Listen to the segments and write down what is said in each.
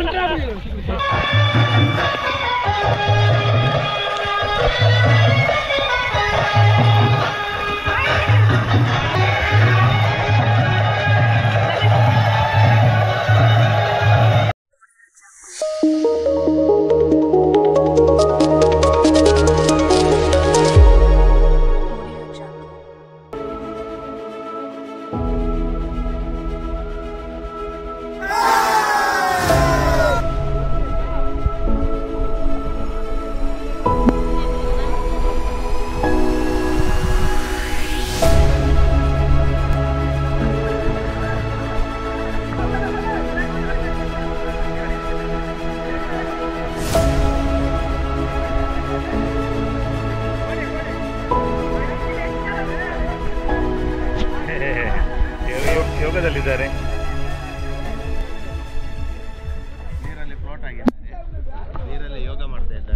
ಯೋಗದಲ್ಲಿದ್ದಾರೆ. ನೀರಲ್ಲಿ ಫ್ಲೋಟ್ ಆಗಿದ್ದಾರೆ, ನೀರಲ್ಲಿ ಯೋಗ ಮಾಡ್ತಾ ಇದ್ದಾರೆ.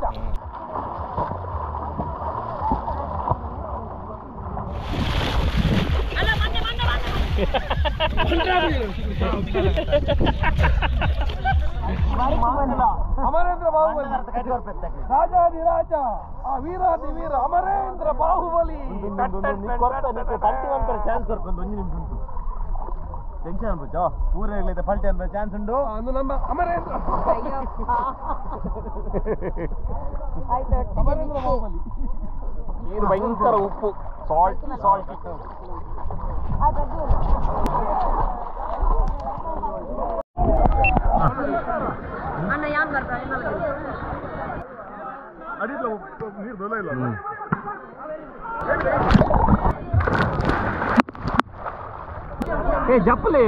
ಅಮರೇಂದ್ರ ಬಾಹುಬಲಿ ರಾಜಾಧಿರಾಜ ವೀರಾಧಿ ವೀರ ಅಮರೇಂದ್ರ ಬಾಹುಬಲಿ ಚಾನ್ಸ್ ಕೊಡ್ಕೊಂಡು ಒಂದು ನಿಮಿಷ ಉಂಟು ಟೆನ್ಷನ್ ಅನ್ಬೋದು ಪೂರ ಇರ್ಲಿದೆ ಫಲ್ಟಿ ಅನ್ಬೋ ಚಾನ್ಸ್ ಉಂಟು. ಅದು ನಮ್ಮ ಅಮರೇಂದ್ರ ಬಾಹುಬಲಿ. ನೀರು ಭಯಂಕರ ಉಪ್ಪು, ಸಾಲ್ಟ್ ಸಾಲ್ಟ್. ಅಣ್ಣ ಯಾನ್ ಬರ್ತಾರೆ ಅಡಿಲ್ಲ ನೀರು ಬೆಲೆ ಇಲ್ಲ. ಏ ಜಪ್ಪಲೆ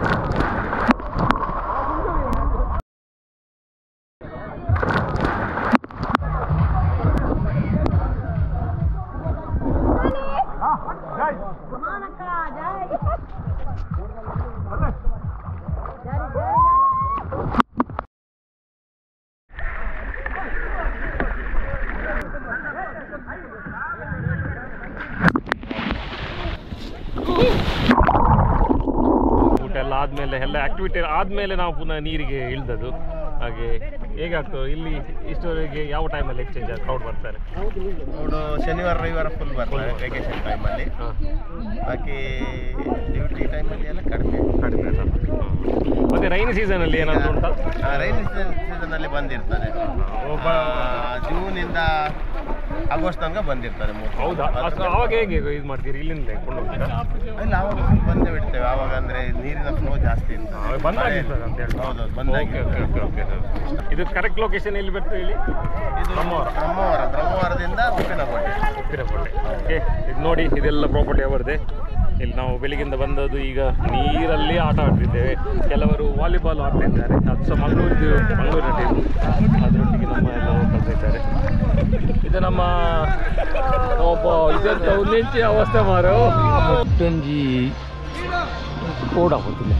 ಎಲ್ಲ ಆದಮೇಲೆ ಎಲ್ಲ ಆಕ್ಟಿವಿಟಿ ಆದಮೇಲೆ ನಾವು ಪುನಃ ನೀರಿಗೆ ಇಳಿದದ್ದು. ಹಾಗೆ ಹೇಗಾಗ್ತದೆ ಇಲ್ಲಿ ಇಷ್ಟವರೆಗೆ ಯಾವ ಟೈಮಲ್ಲಿ ಎಕ್ಸ್ಚೇಂಜ್ ಕ್ರೌಡ್ ಬರ್ತಾರೆ? ಅವಳು ಶನಿವಾರ ರವಿವಾರ ಫುಲ್ ಬರ್ತಾರೆ ವೆಕೇಶನ್ ಟೈಮಲ್ಲಿ. ಬಾಕಿ ಡ್ಯೂಟಿ ಟೈಮಲ್ಲಿ ಎಲ್ಲ ಕಡಿಮೆ ಅಲ್ಲ. ಮತ್ತೆ ರೈನಿ ಸೀಸನಲ್ಲಿ ಏನಾದರೂ ಉಂಟಾ? ರೈನಿ ಸೀಸನಲ್ಲಿ ಬಂದಿರ್ತಾರೆ, ಜೂನಿಂದ ಆಗಸ್ಟ್ ತನಕ ಬಂದಿರ್ತಾರೆ. ಹೌದಾ? ಅವಾಗ ಹೇಗೆ ಇದು ಮಾಡ್ತೀರಿ? ಇಲ್ಲಿಂದ ಕೊಂಡು ಹೋಗ್ತೀರಾ? ಇಲ್ಲ, ಆವಾಗ ಬಂದೇ ಬಿಡ್ತೇವೆ. ಆವಾಗ ಅಂದರೆ ನೀರಿನ ಫ್ಲೋ ಜಾಸ್ತಿ ಇರ್ತದೆ, ಬಂದಾಗಿರ್ತದೆ ಅಂತ ಹೇಳಿ. ಹೌದು, ಬಂದಾಗಿ. ಇದು ಕರೆಕ್ಟ್ ಲೊಕೇಶನ್ ಎಲ್ಲಿ ಬರ್ತದೆ ಹೇಳಿ? ಇದು ಬ್ರಹ್ಮವರದಿಂದ ಉಪ್ಪಿನಕೋಟೆ. ಓಕೆ, ಇದು ನೋಡಿ, ಇದೆಲ್ಲ ಪ್ರಾಪರ್ಟಿ ಅವರದೇ. ಇಲ್ಲಿ ನಾವು ಬೆಳಿಗ್ಗೆಯಿಂದ ಬಂದದ್ದು. ಈಗ ನೀರಲ್ಲಿ ಆಟ ಆಡ್ತಿದ್ದೇವೆ. ಕೆಲವರು ವಾಲಿಬಾಲ್ ಆಡ್ತಾ ಇದ್ದಾರೆ. ಅದು ಸಹ ಮಂಗಳೂರಿನ ಟೀಮ್. ಅದರೊಟ್ಟಿಗೆ ನಮ್ಮ ಎಲ್ಲ ಕಳ್ತಾ ಇದ್ದಾರೆ. ಇದು ನಮ್ಮ ಒಬ್ಬ ಇದಂತ ಉನ್ನೆಂಚಿ ಅವಸ್ಥೆ ಮಾರು ಗಂಜಿ ಕೂಡ ಹೋಗ್ತಿಲ್ಲ.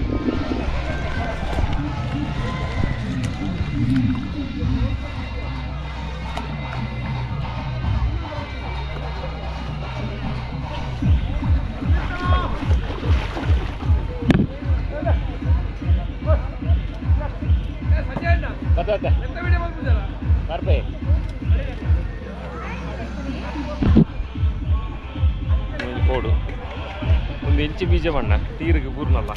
ಬರ್ಬೇ ಕೋಡು ಒಂದು ಇಂಚು ಬೀಜ ಬಣ್ಣ ತೀರಿಗೆ ಪೂರ್ಣಲ್ಲ.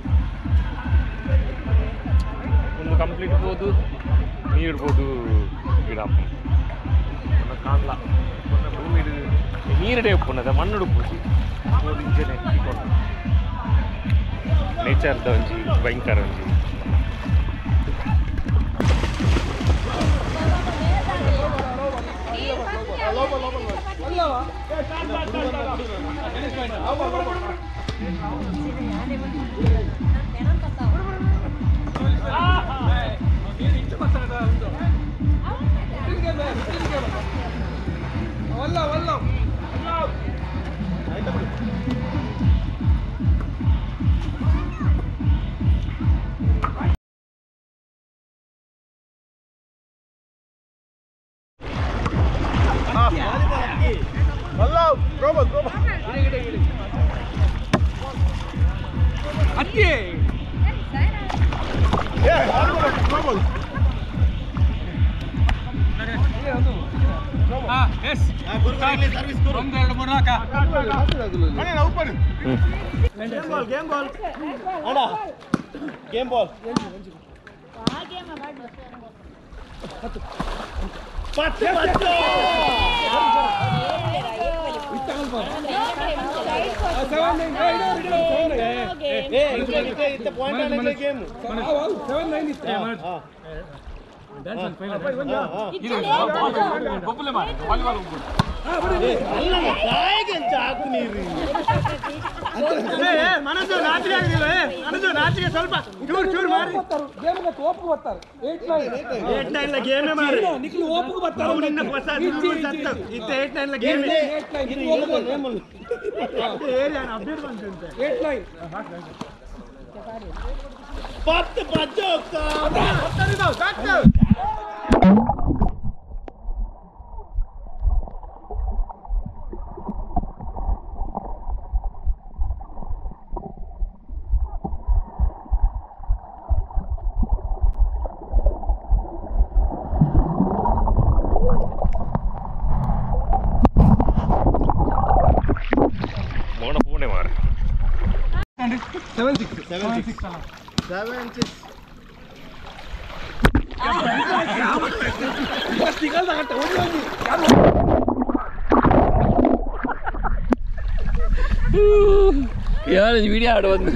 ಒಂದು ಕಂಪ್ಲೀಟ್ ಇಡ್ಬೋದು, ನೀರು ಇಡ್ಬೋದು. ಗಿಡ ಕಾಣಲ ಭೂಮಿ ನೀರಿಡೇ ಉಪ್ಪುನದ ಮಣ್ಣು ಉಪ್ಪುಜಿ ಒಂದು ಇಂಚನೆ ನೇಚರ್ದ ಒಂಜಿ ಭಯಂಕರ ಒಂಜಿ. ಅಕ್ಕಿ ಗೇಮ್ ಬಾಲ್ ಮನಸ್ಸು ನಾಚಿಕೆ ಆಗಿಲ್ಲ ಮನಸ್ಸು ನಾಚಿಕೆ ಸ್ವಲ್ಪ ಚೂರು ಚೂರು ಮಾಡಿ ಓಪು ಬರ್ತಾರೆ 8-9 ಗೇಮೇ ಮಾಡಿ ನಿಖಿಲ್ ಓಪು ಬರ್ತಾರೆ ನಿನ್ನ ಹೊಸ ಇತ್ತೆ 8-9 ಗೇಮ್ ಏರಿಯಾ ಅಪ್ಡೇಟ್ ಬಂತಂತೆ 8-9 ಪತ್ತು ಬಜ್ಜು ಹೋಗ್ತಾ यार वीडियो आड़ बंद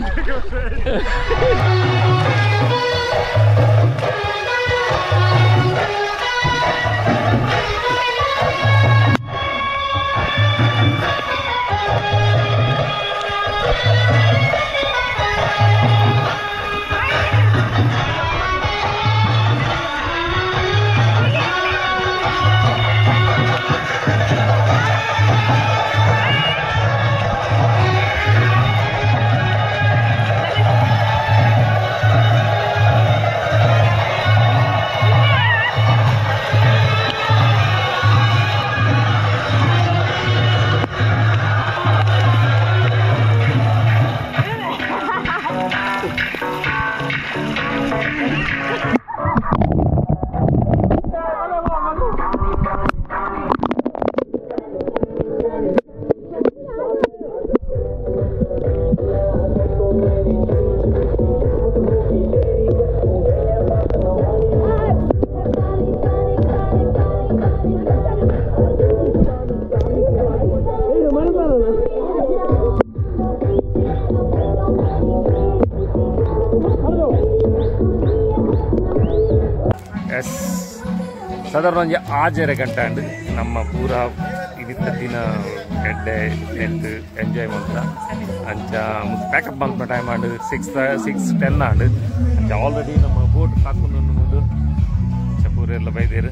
ಸಾಧಾರಣ ಒಂದು 6 ಗಂಟೆ ಅಂಡ್ ನಮ್ಮ ಪೂರ ಇದಿತ್ತ ದಿನ ಎಡ್ಡೆ ನೆಟ್ ಎಂಜಾಯ್ ಮಾಡ್ತಾ ಅಂಚ ಪ್ಯಾಕಪ್ ಬಂದ ಟೈಮ್ ಆಂಡ್ 6:10 ಆಂಡ್ ಅಂಚ ಆಲ್ರೆಡಿ ನಮ್ಮ ಬೋಟ್ ಹಾಕೊಂಡು ಮುಂದೆ ಪೂರ ಎಲ್ಲ ಬೈದೇರು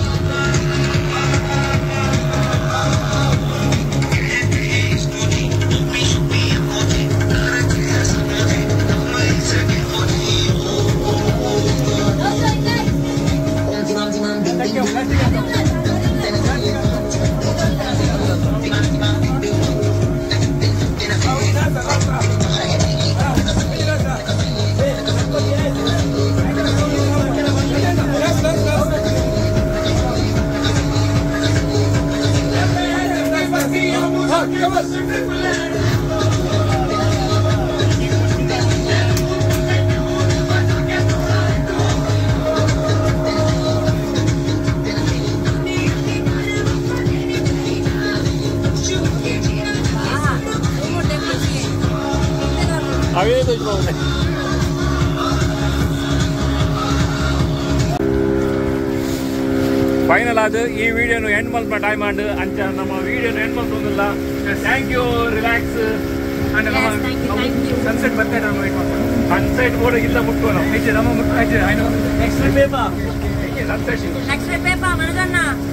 ಫೈನಲ್ ಆದ ಈ ವಿಡಿಯೋನು ಎಂಡ್ ಮಲ್ಪ ಟೈಮ್ ಆಂಡ್ ಅಂಚ ನಮ್ಮ ವಿಡಿಯೋನು ಎಂಡ್ ಮಲ್ಪೊಂದಿಲ್ಲ ಥ್ಯಾಂಕ್ ಯು ರಿಲ್ಯಾಕ್ಸ್ ಅಂಡ್ ನಮ್ಮ ಸನ್ಸೆಟ್ ಬರ್ತೇನೆ ನಾವು ಸನ್ಸೆಟ್ ಕೂಡ ಇಲ್ಲ ಮುಟ್ಕೋ ನಾವು ಐತೆ ನಮ್ಮ ಮುಟ್ಕೋ ಐತೆ next paper sunset next paper ಮನಗಣ್ಣ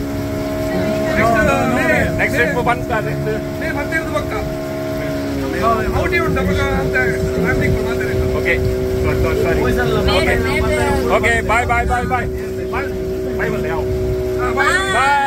ನೆಕ್ಸ್ಟ್ ಟ್ರಿಪ್ ಬಂತ ನೆಕ್ಸ್ಟ್ ಮತ್ತೆ ಇರೋದು ಪಕ್ಕ ಔಟಿ ಉಂಟು ಅಂತ ಓಕೆ ಸಾರಿ ಓಕೆ ಬಾಯ್ ಬಾಯ್ ಬಾಯ್ ಬಾಯ್ ಬಾಯ್ ಬಾಯ್ ಬಂದೆ ಯಾವ ಬಾಯ್